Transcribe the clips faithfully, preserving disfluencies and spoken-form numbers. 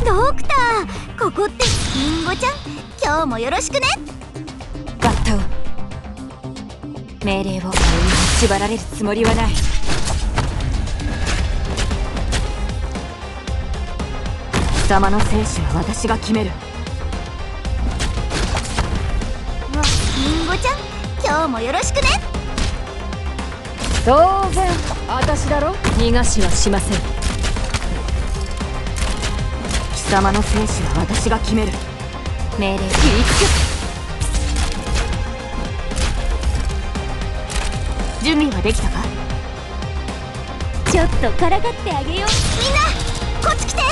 ドクター、ここってリンゴちゃん、今日もよろしくね。 バッタを命令を縛られるつもりはない。貴様の生死は私が決める。 リンゴちゃん、今日もよろしくね。 当然私だろ。逃がしはしません。貴様の生死は私が決める。命令一挙。準備はできたか。 ちょっとからかってあげよう。みんなこっち来て。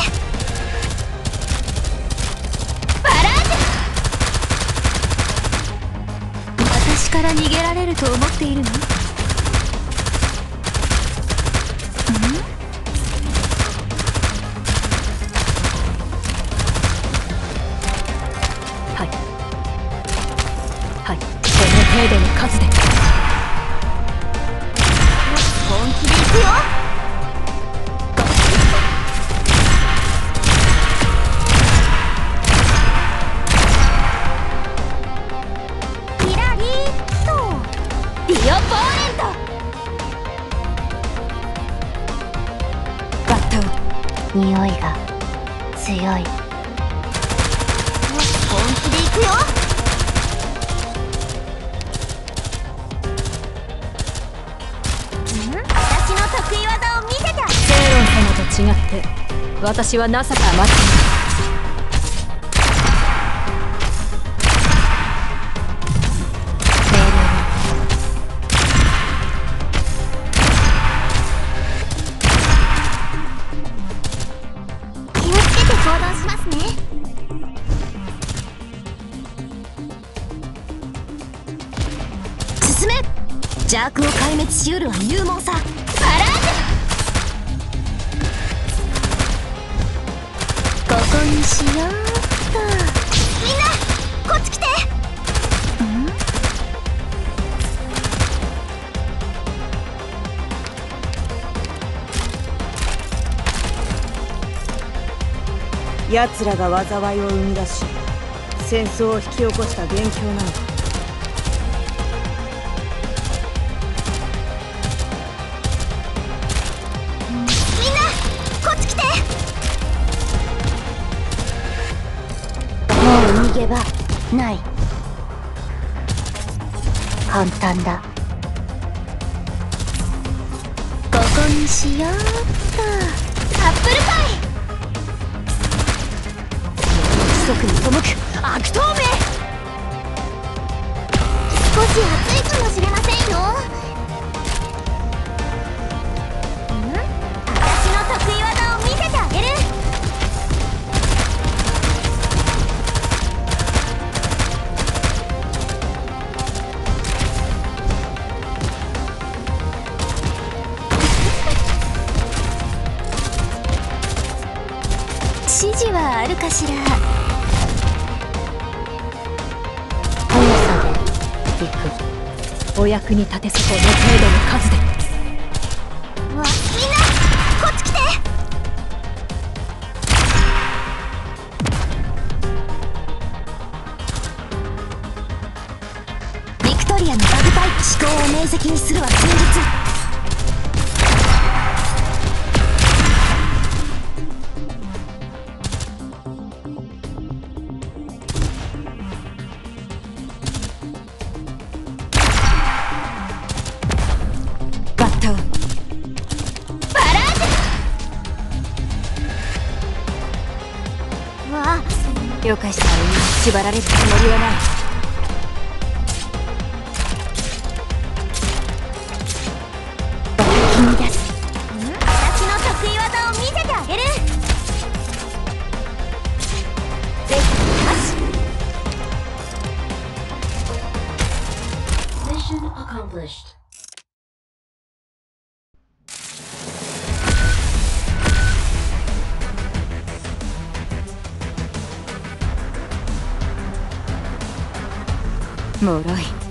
バラージュ。私から逃げられると思っているの？程度の数で本気でいくよ。キラリーッとディオポーレント。 バッタオ、 匂いが強い。本気でいくよ。得意技を見せて。セイロン様と違って私は情け余っている。 気をつけて行動しますね。進め。邪悪を壊滅しうるは勇猛さ。バラージュ。ここにしようっと。みんなこっち来て。 ん？奴らが災いを生み出し戦争を引き起こした元凶なのだ。 逃げ場ない。簡単だ。ここにしようっと。アップルパイ。規則に背く悪党め。少し熱いかもしれませんよ。ん？私の得意技を見せてあげる。指示はあるかしら。 速さで行く。お役に立てそうな程度の数で。 わ、みんなこっち来て。ビクトリアのバグパイプ思考を明晰にするは戦術。 了解した。縛られるつもりはない。 君です。私の得意技を見せてあげる。ぜひよし。Mission accomplished. 脆い。